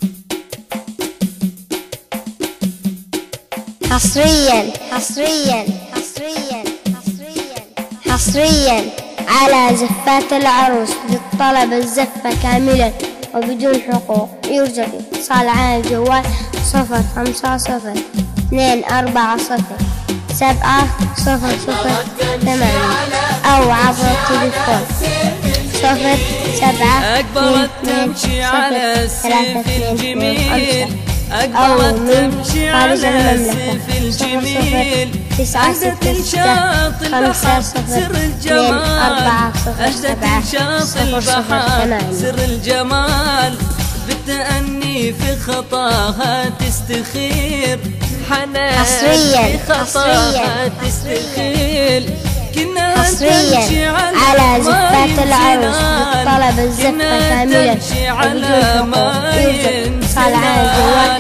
حصريا على زفات العروس للطلب الزفة كاملا وبدون حقوق. يرجى اتصال على الجوال 05020700008 أو عبر التليفون 0722203225 أو من خارج المملكة 0095240207008. سر الجمال بالتأني في خطاها تستخير، حنان في خطاها تستخير. حصريا على زفات العروس للطلب الزفة كاملا وبدون حقوق. يرجى اتصال على الجوال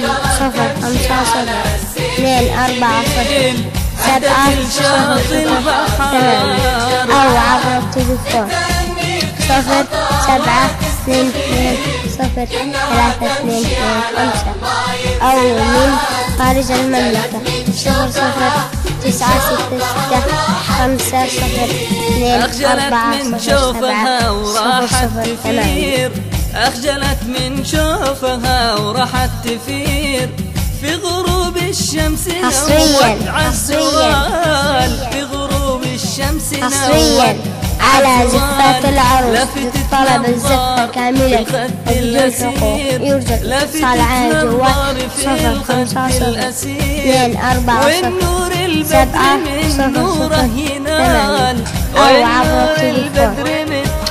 05020700008 أو عبر التليفون 0722203225 أو من خارج المملكة 0096250202408. أخجلت من شوفها وراحت تفير في غروب الشمس. في غروب الشمس حصريا على زفات العروس للطلب الزفة كاملا وبدون حقوق. يرجى الاتصال على الجوال 05020700008 أو عبر التليفون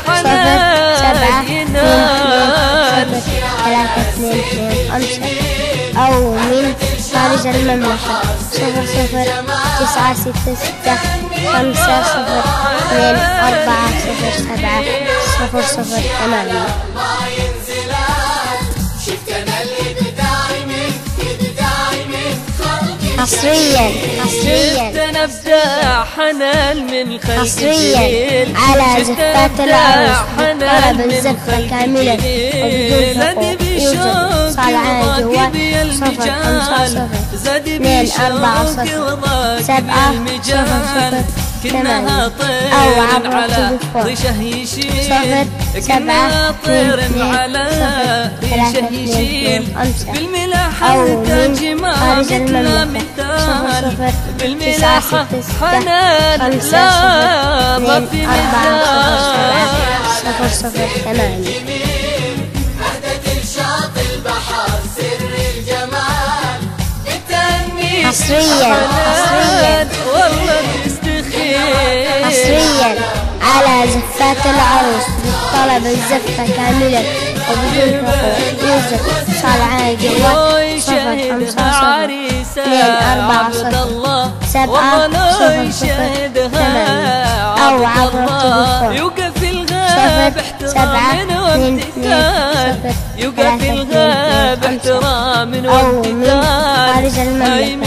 0722203225 أو من خارج المملكة 0096240707008. حصريا على زفات العروس للطلب الزفة كاملا وبدون حقوق. يوجد اتصال على الجوال 05020700008 أو عبر التليفون 0722203225 أو من خارج المملكة 00962407008. حصريا على زفات العروس للطلب الزفة كاملا وبدون حقوق. يوجد اتصال على الجوال 05020700008 أو عبر التليفون 0722203225 أو من خارج المملكة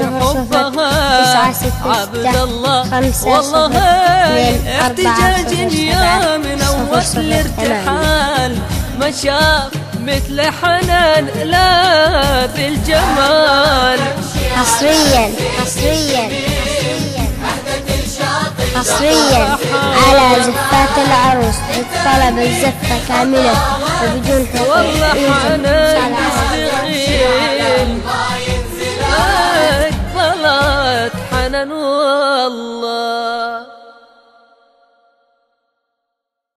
00962502408. احتجاج يا من أول الارتحال ما شاف مثل حنان لا بالجمال. حصريا على زفات العروس للطلب الزفة كاملا وبدون حقوق. يوجد